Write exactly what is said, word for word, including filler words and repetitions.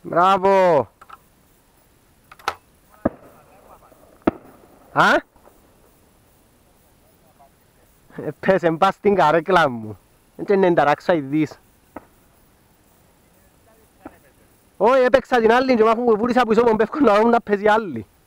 Μπράβο. Α? Πέσε μπας στην καρέκλα μου. Έτσι είναι ενταράξα ειδείς. Όχι, έπαιξα την άλλη και μάχουν που βούρισα πίσω μου πέφκουν να δουν να παίζει άλλη.